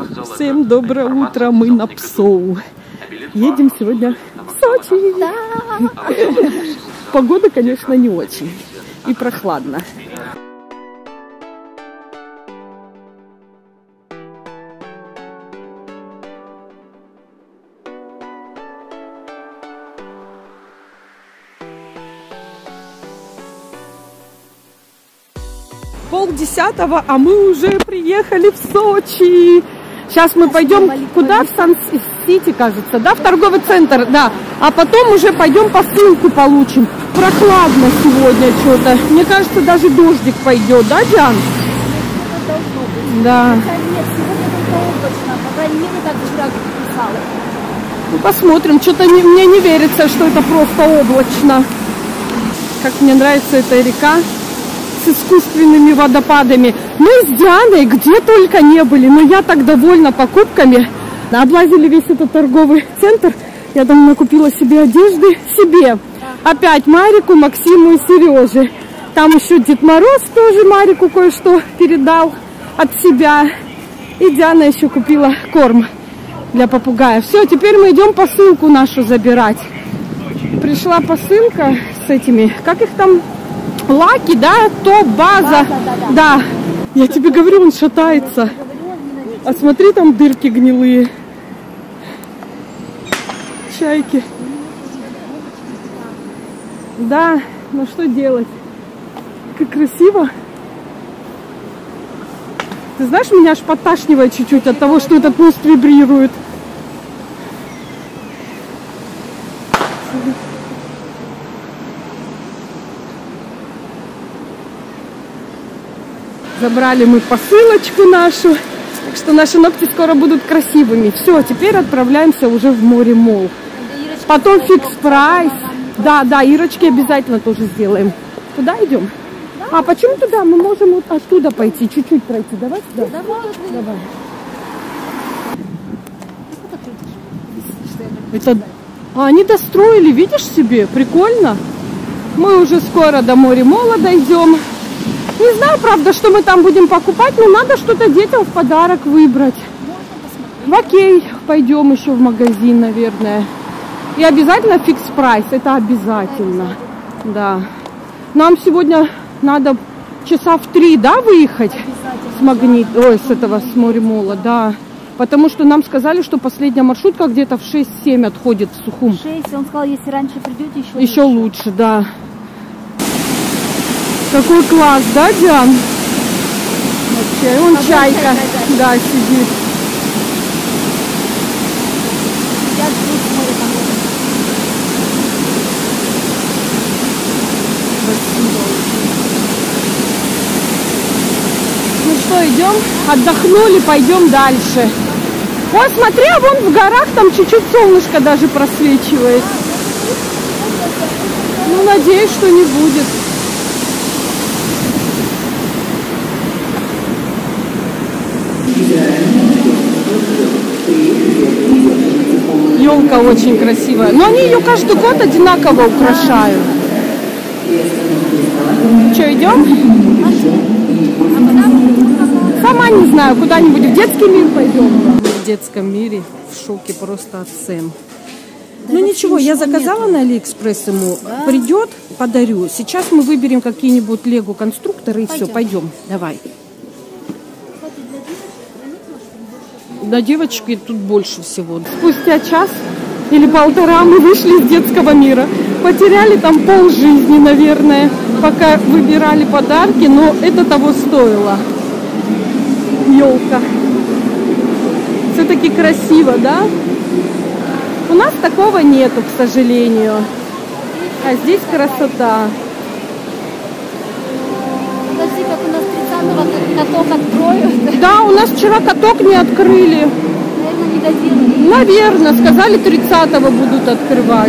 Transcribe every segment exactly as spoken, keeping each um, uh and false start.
Всем доброе утро, мы на Псоу. Едем сегодня в Сочи. Да. Погода, конечно, не очень. И прохладно. Полдесятого, а мы уже приехали в Сочи. Сейчас мы пойдем куда? В Сан-Сити, кажется, да? В торговый центр, да. А потом уже пойдем посылку получим. Прохладно сегодня что-то. Мне кажется, даже дождик пойдет, да, Диан? Да. Ну, посмотрим. Что-то не, мне не верится, что это просто облачно. Как мне нравится эта река с искусственными водопадами. Мы с Дианой где только не были, но я так довольна покупками. Облазили весь этот торговый центр. Я там накупила себе одежды. Себе. Опять Марику, Максиму и Сереже. Там еще Дед Мороз тоже Марику кое-что передал от себя. И Диана еще купила корм для попугая. Все, теперь мы идем посылку нашу забирать. Пришла посылка с этими, как их там, Лаки, да, топ, база, да, да, да, да. Я тебе говорю, он шатается. А смотри, там дырки гнилые. Чайки. Да, ну что делать? Как красиво. Ты знаешь, меня аж подташнивает чуть-чуть от того, что этот мост вибрирует. Забрали мы посылочку нашу. Так что наши ногти скоро будут красивыми. Все, теперь отправляемся уже в Море Молл. Потом фикс прайс. Да, да, Ирочки обязательно тоже сделаем. Куда идем? А почему туда? Мы можем вот оттуда пойти, чуть-чуть пройти. Давай сюда. Давай. Это... А, они достроили, видишь себе? Прикольно. Мы уже скоро до Море Молла дойдем. Не знаю, правда, что мы там будем покупать, но надо что-то детям в подарок выбрать. В Окей пойдем еще в магазин, наверное. И обязательно фикс прайс, это обязательно. Да. Нам сегодня надо часа в три, да, выехать с магнит, ой, с этого, с Море Молла, да. Потому что нам сказали, что последняя маршрутка где-то в шесть-семь отходит в Сухум. шесть, он сказал, если раньше придете, еще Еще лучше, лучше да. Какой класс, да, Диан? Вообще, вон а чайка, чайка да, да, сидит. Я здесь смотрю, там. Спасибо. Ну что, идем? Отдохнули, пойдем дальше. Ой, смотри, а вон в горах там чуть-чуть солнышко даже просвечивает. Ну, надеюсь, что не будет. Елка очень красивая. Но они ее каждый год одинаково украшают. Что, идем? Сама не знаю, куда-нибудь в детский мир пойдем. В детском мире в шоке просто от цен. Ну ничего, я заказала на Алиэкспресс ему. Да. Придет, подарю. Сейчас мы выберем какие-нибудь лего-конструкторы и все, пойдем. Давай. Для девочки тут больше всего. Спустя час или полтора мы вышли из детского мира. Потеряли там пол жизни, наверное, пока выбирали подарки, но это того стоило. Елка. Все-таки красиво, да? У нас такого нету, к сожалению. А здесь красота. Подожди, как у нас тридцатого каток откроют. Да, у нас вчера каток не открыли. Наверное, не доделали. Наверное, сказали, тридцатого будут открывать.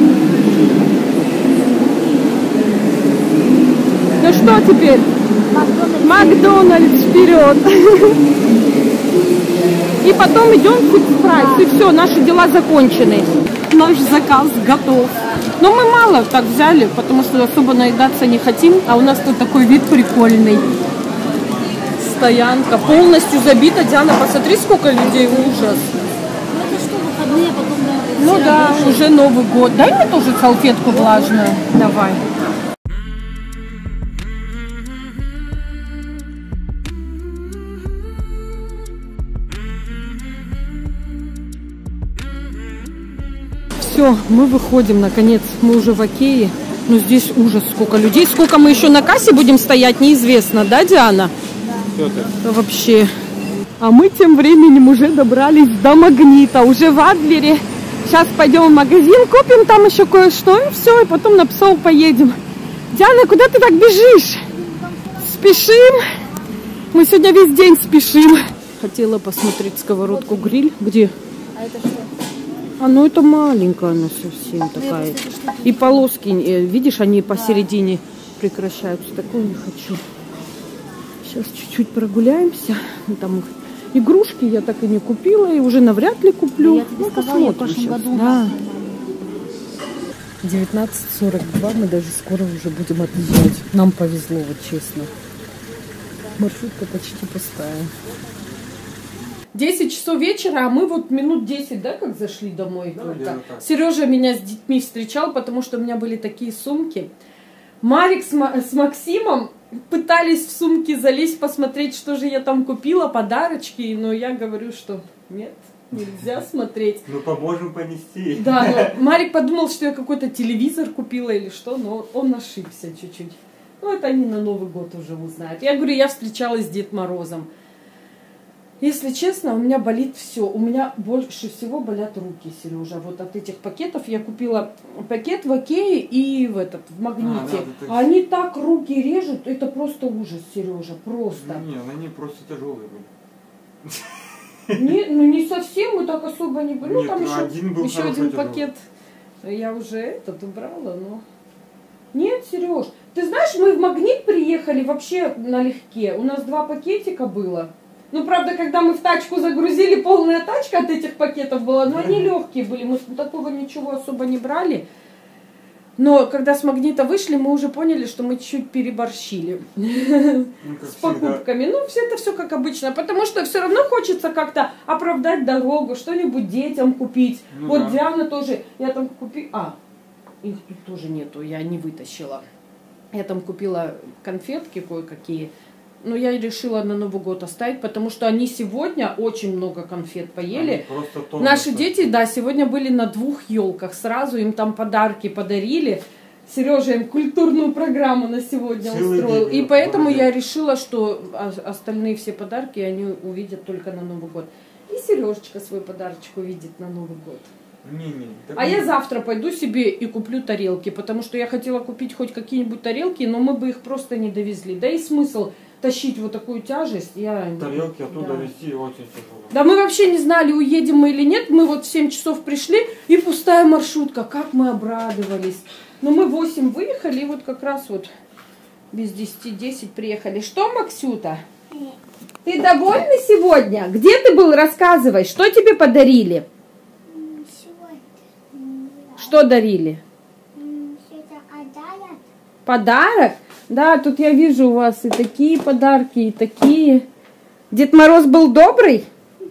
Ну что теперь? Макдональдс, Макдональдс вперед. И потом идем в фикс прайс. И все, наши дела закончены. Наш заказ готов. Но мы мало так взяли, потому что особо наедаться не хотим. А у нас тут такой вид прикольный. стоянка полностью забита. Диана, посмотри, сколько людей, ужас. Ну это что, выходные, потом новые. Ну да, рабочие. Уже Новый год. Дай мне тоже салфетку влажную. Давай. Все, мы выходим, наконец, мы уже в Окее. Но здесь ужас, сколько людей. Сколько мы еще на кассе будем стоять, неизвестно, да, Диана? Да. Вообще. А мы тем временем уже добрались до Магнита, уже в Адлере. Сейчас пойдем в магазин, купим там еще кое-что, и все, и потом на Псоу поедем. Диана, куда ты так бежишь? Спешим. Мы сегодня весь день спешим. Хотела посмотреть сковородку-гриль. Где? А это что? А, ну это маленькая она совсем такая. И полоски, видишь, они посередине прекращаются. Такую не хочу. Сейчас чуть-чуть прогуляемся. Там игрушки я так и не купила, и уже навряд ли куплю. Я тебе ну, сказала, я в прошлом году. Да. девятнадцать сорок два, мы даже скоро уже будем отъезжать. Нам повезло, вот честно. Маршрутка почти пустая. десять часов вечера, а мы вот минут десять, да, как зашли домой. Да, Сережа меня с детьми встречал, потому что у меня были такие сумки. Марик с, с Максимом пытались в сумки залезть, посмотреть, что же я там купила, подарочки, но я говорю, что нет, нельзя смотреть. Ну, поможем понести. Да, но Марик подумал, что я какой-то телевизор купила или что, но он ошибся чуть-чуть. Ну, это они на Новый год уже узнают. Я говорю, я встречалась с Дедом Морозом. Если честно, у меня болит все. У меня больше всего болят руки, Сережа. Вот от этих пакетов я купила пакет в Окее и в этот, в Магните. А, да, они так руки режут, это просто ужас, Сережа, просто. Не, они просто тяжелые были. Не, ну не совсем, мы так особо не были. Ну, Нет, там ну, еще один, был еще один тяжелый. пакет. Я уже этот убрала, но... Нет, Сереж, ты знаешь, мы в Магнит приехали вообще налегке. У нас два пакетика было. Ну, правда, когда мы в тачку загрузили, полная тачка от этих пакетов была, но они легкие были, мы такого ничего особо не брали. Но когда с Магнита вышли, мы уже поняли, что мы чуть переборщили ну, с покупками. Ну, все это все как обычно, потому что все равно хочется как-то оправдать дорогу, что-нибудь детям купить. Ну, вот да. Диана тоже, я там купила, а, их тут тоже нету, я не вытащила. Я там купила конфетки кое-какие. Но я решила на Новый год оставить, потому что они сегодня очень много конфет поели. Наши дети, да, сегодня были на двух елках сразу, им там подарки подарили. Сережа им культурную программу на сегодня Целый устроил. День, и поэтому молодец. Я решила, что остальные все подарки они увидят только на Новый год. И Сережечка свой подарочек увидит на Новый год. Не, не, а не... я завтра пойду себе и куплю тарелки, потому что я хотела купить хоть какие-нибудь тарелки, но мы бы их просто не довезли. Да и смысл тащить вот такую тяжесть. Я... Тарелки оттуда да. везти очень тяжело. Да мы вообще не знали, уедем мы или нет. Мы вот в семь часов пришли, и пустая маршрутка. Как мы обрадовались. Но мы в восемь выехали, и вот как раз вот без десяти десять приехали. Что, Максюта? Ты довольна сегодня? Где ты был? Рассказывай, что тебе подарили? Что дарили? Подарок? Да, тут я вижу у вас и такие подарки, и такие. Дед Мороз был добрый?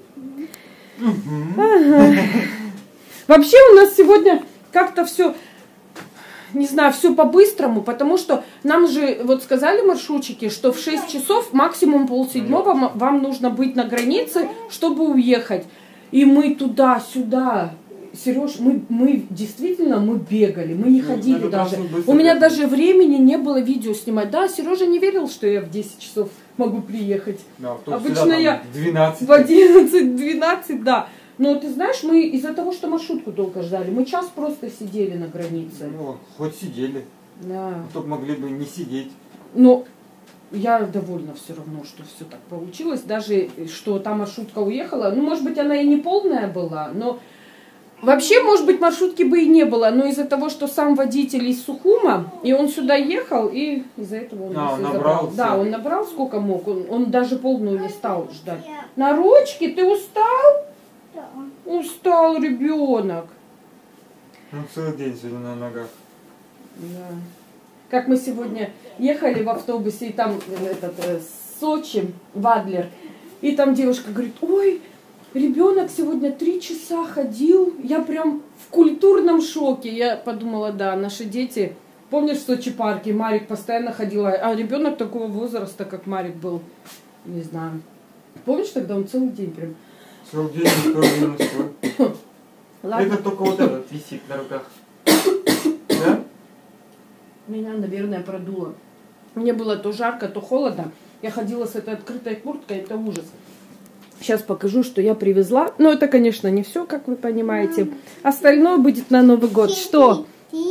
Ага. Вообще у нас сегодня как-то все, не знаю, все по-быстрому, потому что нам же вот сказали маршрутчики, что в шесть часов, максимум полседьмого вам нужно быть на границе, чтобы уехать. И мы туда-сюда... Сереж, мы, мы действительно мы бегали, мы не ходили ну, даже. У меня даже времени не было видео снимать. Да, Сережа не верил, что я в десять часов могу приехать. Да, обычно я двенадцать. В одиннадцать-двенадцать, да. Но ты знаешь, мы из-за того, что маршрутку долго ждали, мы час просто сидели на границе. Ну, хоть сидели. Да. А то могли бы не сидеть. Но я довольна все равно, что все так получилось. Даже что та маршрутка уехала. Ну, может быть, она и не полная была, но... Вообще, может быть, маршрутки бы и не было, но из-за того, что сам водитель из Сухума, и он сюда ехал, и из-за этого он а, все набрал. забрал. Все. Да, он набрал сколько мог, он, он даже полную не стал ждать. На ручке? Ты устал? Да. Устал ребенок. Он целый день сегодня на ногах. Да. Как мы сегодня ехали в автобусе, и там этот, Сочи, в Адлер. И там девушка говорит, ой, ребенок сегодня три часа ходил. Я прям в культурном шоке. Я подумала, да, наши дети... Помнишь, в Сочи парке Марик постоянно ходила, а ребенок такого возраста, как Марик был, не знаю. Помнишь, тогда он целый день прям... Целый день не стоит, не стоит. Ладно. Это только вот этот висит на руках. Да? Меня, наверное, продуло. Мне было то жарко, то холодно. Я ходила с этой открытой курткой, это ужас. Сейчас покажу, что я привезла. Но это, конечно, не все, как вы понимаете. Остальное будет на Новый год. Что?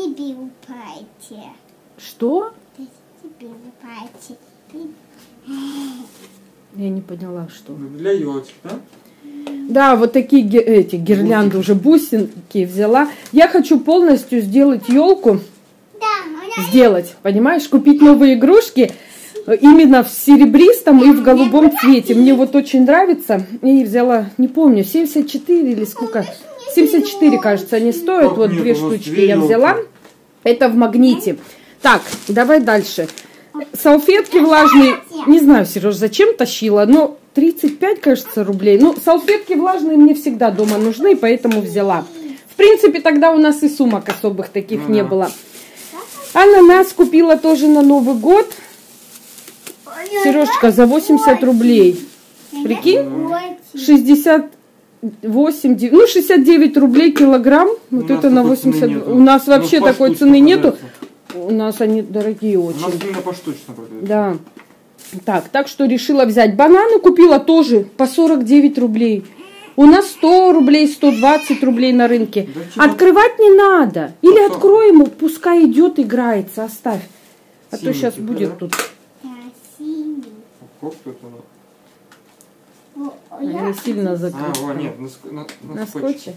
Что? Я не поняла, что. Для елочек, да? Да, вот такие эти гирлянды, уже бусинки взяла. Я хочу полностью сделать елку. Сделать, понимаешь? Купить новые игрушки именно в серебристом и в голубом цвете. Мне вот очень нравится. И взяла, не помню, семьдесят четыре или сколько. семьдесят четыре, кажется, они стоят. Как вот нет, две у вас штучки две я елки. взяла. Это в магните. Так, давай дальше. Салфетки влажные. Не знаю, Сереж, зачем тащила, но тридцать пять, кажется, рублей. Ну, салфетки влажные мне всегда дома нужны, поэтому взяла. В принципе, тогда у нас и сумок особых таких Ну не да. было. Ананас купила тоже на Новый год. Сережка, за восемьдесят рублей. Прикинь? шестьдесят восемь, ну шестьдесят девять рублей килограмм. Вот У это нас на такой цены восемьдесят. нету. У нас Ну, вообще по такой штучке цены нету. продается. У нас они дорогие У нас очень. именно поштучно продается. Да. Так, так что решила взять. Бананы купила тоже по сорок девять рублей. У нас сто рублей, сто двадцать рублей на рынке. Да чего? Открывать не надо. Или Что? открой ему, пускай идет, играется, оставь. А то Синенький, сейчас да? будет тут. Сколько тут оно? Они не сильно А, закрыты. о, нет, на, ск- на, на На скотче. скотче?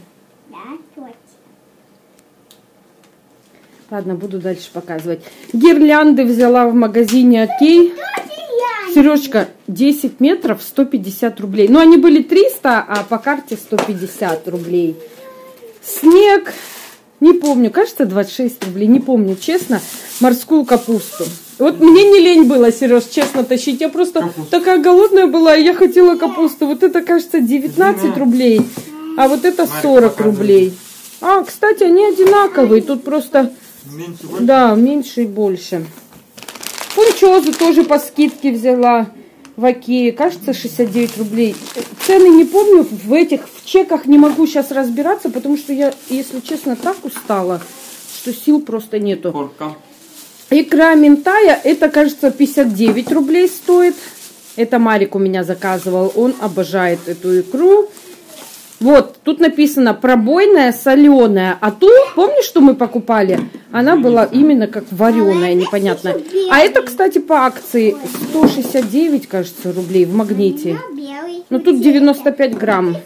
Ладно, буду дальше показывать. Гирлянды взяла в магазине Окей. Сережка, десять метров, сто пятьдесят рублей. Ну, они были триста, а по карте сто пятьдесят рублей. Снег, не помню, кажется, двадцать шесть рублей, не помню, честно. Морскую капусту. Вот мне не лень было, Сереж, честно, тащить. Я просто Капуста. такая голодная была, и я хотела капусту. Вот это, кажется, девятнадцать Зина. рублей, а вот это Марик сорок показывает. рублей. А, кстати, они одинаковые, тут просто... Меньше, больше? Да, меньше и больше. Фунчозу тоже по скидке взяла в Окее. Кажется, шестьдесят девять рублей. Цены не помню, в этих, в чеках не могу сейчас разбираться, потому что я, если честно, так устала, что сил просто нету. Корка. Икра ментая, это, кажется, пятьдесят девять рублей стоит. Это Марик у меня заказывал, он обожает эту икру. Вот, тут написано пробойная, соленая. А ту, помнишь, что мы покупали? Она была именно как вареная, непонятная. А это, кстати, по акции сто шестьдесят девять, кажется, рублей в магните. Ну, тут девяносто пять грамм.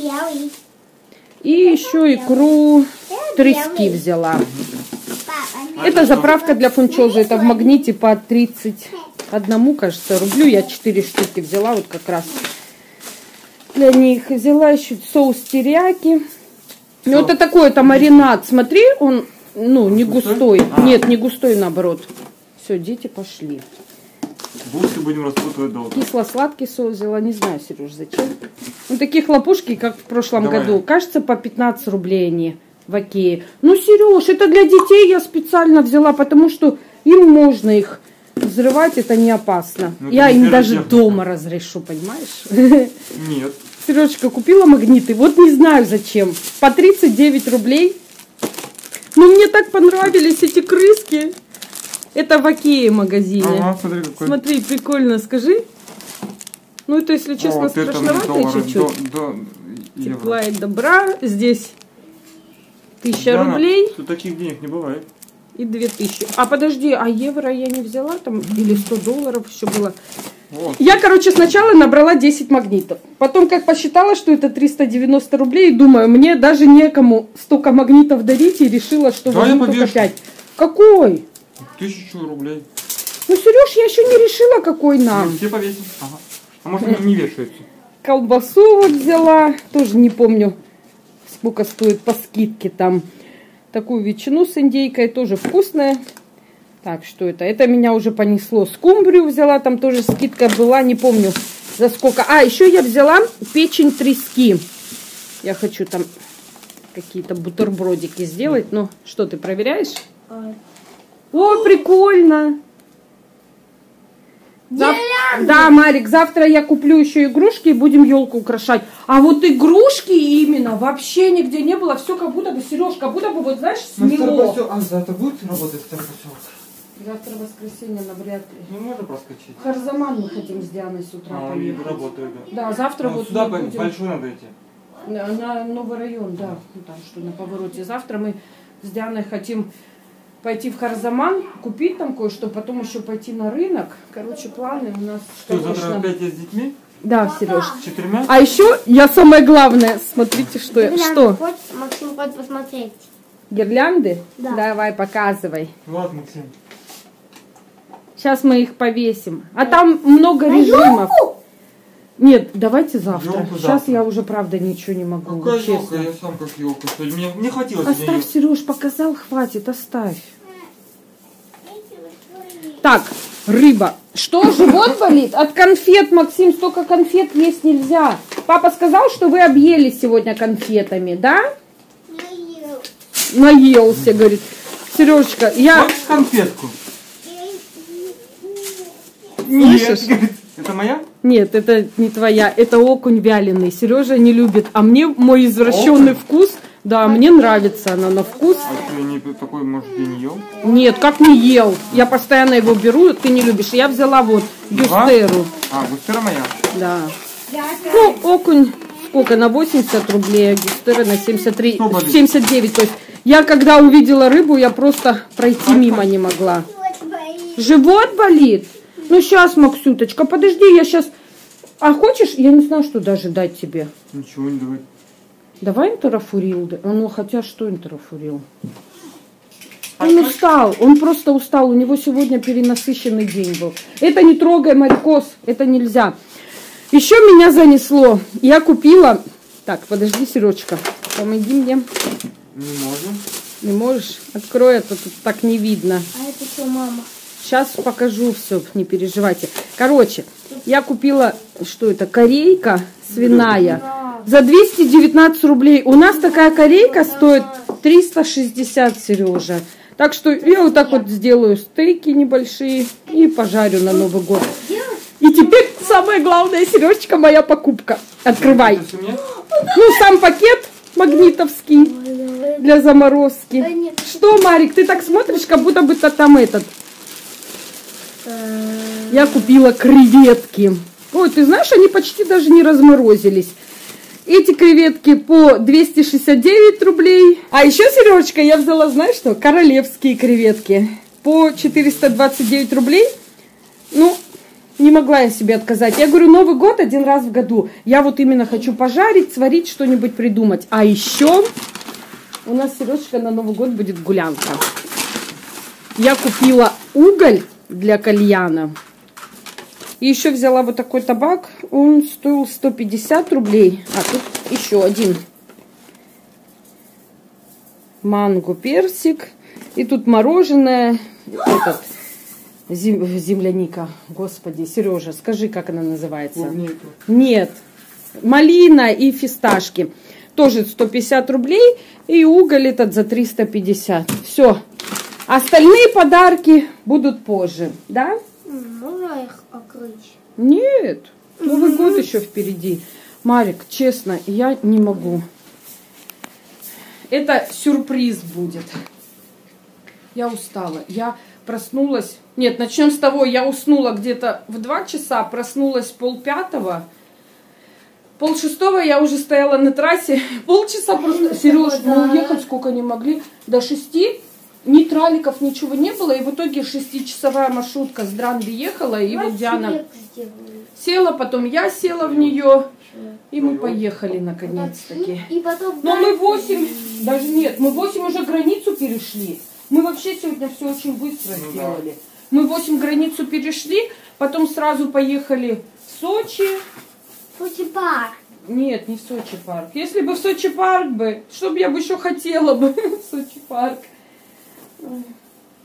И еще икру трески взяла. Это заправка для фунчозы. Это в магните по тридцать один, кажется, рублю. Я четыре штуки взяла, вот как раз для них. Взяла еще соус терияки. Ну, это такой, это маринад. Смотри, он, ну, не густой. А. Нет, не густой, наоборот. Все, дети пошли. Бусы будем распутывать долго. Кисло-сладкий соус взяла. Не знаю, Сереж, зачем. Ну, такие хлопушки, как в прошлом Давай. году. Кажется, по пятнадцать рублей они в Окее. Ну, Сереж, это для детей я специально взяла, потому что им можно их взрывать, это не опасно. Ну, я это им не даже пиротехника. дома разрешу, понимаешь? Нет. Сережечка купила магниты, вот не знаю зачем, по тридцать девять рублей. Но мне так понравились эти крыски. Это в Окее магазине. Ага, смотри, какой. Смотри, прикольно, скажи. Ну, это, если честно, Вот это мне страшновато доллары, чуть-чуть. до- до евро. Тепла и добра. Здесь тысяча Да, рублей тут таких денег не бывает. и две тысячи. А подожди, а евро я не взяла там? Или сто долларов еще было? Вот. Я, короче, сначала набрала десять магнитов. Потом, как посчитала, что это триста девяносто рублей, думаю, мне даже некому столько магнитов дарить, и решила, что Да, возьму я только повешу. пять. Какой? Тысячу рублей. Ну, Сереж, я еще не решила, какой нам. Ну, все повесим. Ага. А может, они не вешаются? Колбасу вот взяла, тоже не помню, сколько стоит по скидке там. Такую ветчину с индейкой, тоже вкусная. Так, что это? Это меня уже понесло. Скумбрию взяла, там тоже скидка была, не помню за сколько. А, еще я взяла печень трески. Я хочу там какие-то бутербродики сделать. Ну, что, ты проверяешь? О, прикольно! Зав... Да, Марик, завтра я куплю еще игрушки и будем елку украшать. А вот игрушки именно вообще нигде не было. Все как будто бы, Сереж, как будто бы, вот знаешь, смело. А завтра будет работать второй поселок? Завтра воскресенье навряд ли. Ну, можно проскочить. В Харзаман мы хотим с Дианой с утра А, поехать. они работают, да. Да, завтра Ну, вот сюда мы по- будем... большой надо идти. На, на новый район, да, ну, там что на повороте. Завтра мы с Дианой хотим пойти в Харзаман, купить там кое-что, потом еще пойти на рынок. Короче, планы у нас, Что, конечно... завтра опять я с детьми? Да, Сереж. С четырьмя? А еще я самое главное, смотрите, что я... Что? Хочешь, Максим, хочет посмотреть? Гирлянды? Да. Давай, показывай. Вот, Максим. Сейчас мы их повесим. А там много режимов. Нет, давайте завтра. Ёлку Сейчас завтра. я уже, правда, ничего не могу. Какая честно. елка? Я сам как елка. Мне не хватило сегодня Оставь, Сереж, показал, хватит, оставь. Так, рыба. Что, живот болит? От конфет, Максим, столько конфет есть нельзя. Папа сказал, что вы объелись сегодня конфетами, да? Наелся, говорит. Сережечка, я... Хочешь конфетку? Слышишь? Нет. Это моя? Нет, это не твоя, это окунь вяленый. Сережа не любит, а мне мой извращенный Окунь? вкус, да, мне нравится она на вкус. А что, я не такой, может, я не ел? Нет, как не ел. Я постоянно его беру, ты не любишь. Я взяла вот гюстеру. А, густера моя? Да. Ну, окунь сколько? На восемьдесят рублей, а гюстера на семьдесят три, Что болит? семьдесят девять. То есть я когда увидела рыбу, я просто пройти мимо не могла. Живот болит? Ну, сейчас, Максюточка, подожди, я сейчас... А хочешь, я не знаю, что даже дать тебе. Ничего не давай. Давай интерофурил. да. Ну, хотя что интерофурил? Он устал, он просто устал. У него сегодня перенасыщенный день был. Это не трогай, Марикос, это нельзя. Еще меня занесло. Я купила... Так, подожди, Сережка, помоги мне. Не можем. Не можешь? Открой, это тут так не видно. А это что, мама? Сейчас покажу все, не переживайте. Короче, я купила, что это, корейка свиная за двести девятнадцать рублей. У нас такая корейка стоит триста шестьдесят, Сережа. Так что я вот так вот сделаю стейки небольшие и пожарю на Новый год. И теперь самое главное, Сережечка, моя покупка. Открывай. Это мне? Ну, сам пакет магнитовский для заморозки. Что, Марик, ты так смотришь, как будто бы -то там этот... Я купила креветки. Ой, ты знаешь, они почти даже не разморозились. Эти креветки по двести шестьдесят девять рублей. А еще, Сережечка, я взяла, знаешь что, королевские креветки по четыреста двадцать девять рублей. Ну, не могла я себе отказать. Я говорю, Новый год один раз в году. Я вот именно хочу пожарить, сварить, что-нибудь придумать. А еще у нас, Сережечка, на Новый год будет гулянка. Я купила уголь для кальяна. И еще взяла вот такой табак. Он стоил сто пятьдесят рублей. А тут еще один. Манго, персик. И тут мороженое. Этот, зем, земляника. Господи, Сережа, скажи, как она называется? Клубника. Нет. Малина и фисташки. Тоже сто пятьдесят рублей. И уголь этот за триста пятьдесят. Все. Остальные подарки будут позже, да? Можно их открыть? Нет, Новый год еще впереди. Марик, честно, я не могу. Это сюрприз будет. Я устала. Я проснулась... Нет, начнем с того, я уснула где-то в два часа, проснулась полпятого. Пол шестого я уже стояла на трассе. Полчаса просто... Сереж, мы уехать сколько не могли. До шести... Ни траликов, ничего не было. И в итоге шестичасовая маршрутка с Дранби ехала. И вот Диана села, потом я села в нее. И мы поехали наконец-таки. И потом... Но мы восемь, даже нет, мы восемь уже границу перешли. Мы вообще сегодня все очень быстро Ну, сделали. Да. Мы восемь границу перешли, потом сразу поехали в Сочи. Сочи парк. Нет, не в Сочи парк. Если бы в Сочи парк бы, что бы я бы еще хотела бы в Сочи парк.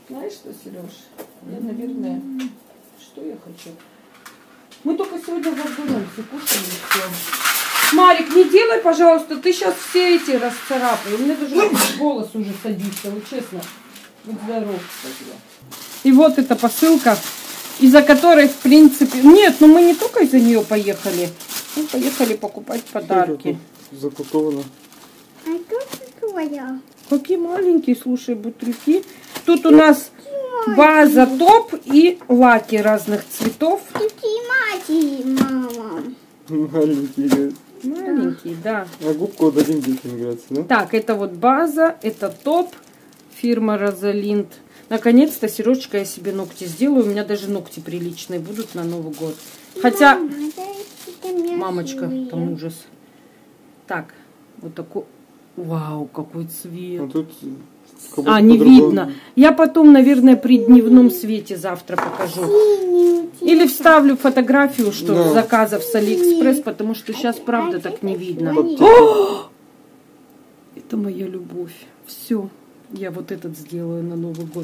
Знаешь что, Сереж? Я, наверное, что я хочу? Мы только сегодня в Макдональдсе кушали и все. Марик, не делай, пожалуйста, ты сейчас все эти расцарапай. У меня даже голос уже садится, вот честно. Будь здоров. И вот эта посылка, из-за которой, в принципе... Нет, ну мы не только из-за нее поехали. Мы поехали покупать подарки. Запаковано. А тут твоя. Какие маленькие, слушай, бутыльки. Тут у нас база топ и лаки разных цветов. Какие матери, мама. Маленькие, говорит. Маленькие, да. А губку отдадим детям играться, да? Так, это вот база, это топ, фирма Розалинд. Наконец-то, Сережечка, я себе ногти сделаю. У меня даже ногти приличные будут на Новый год. Хотя, Мама, мамочка, там ужас. Так, вот такой. Вау, какой цвет. А тут... как будто А, не по-другому. видно. Я потом, наверное, при дневном свете завтра покажу. Или вставлю фотографию, что Да. заказов с Алиэкспресс, потому что сейчас, правда, так не видно. Под- О! Это моя любовь. Все. Я вот этот сделаю на Новый год.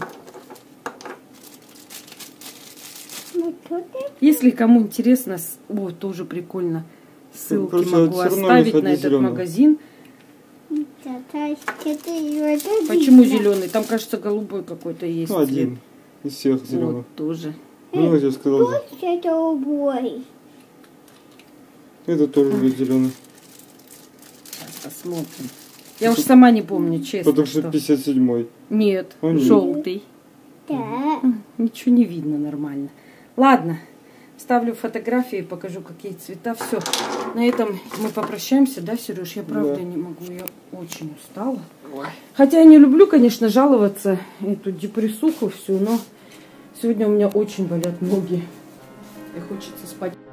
Если кому интересно, с- о, тоже прикольно. Ссылки Короче, могу всё равно оставить не на этот зелёного. магазин. Почему зеленый? Там, кажется, голубой какой-то есть. Ну, цвет. один из всех зеленых. Вот, тоже. Ну, я тебе сказал. Это убой. Это тоже весь зеленый. Сейчас посмотрим. Я уж сама не помню, честно. Потому что что. пятьдесят седьмой. Нет, О, нет. желтый. Да. Ничего не видно нормально. Ладно, ставлю фотографии, покажу, какие цвета. Все, на этом мы попрощаемся, да, Сереж? Я правда Да. не могу, я очень устала. Хотя я не люблю, конечно, жаловаться, эту депрессуху всю, но сегодня у меня очень болят ноги. И хочется спать.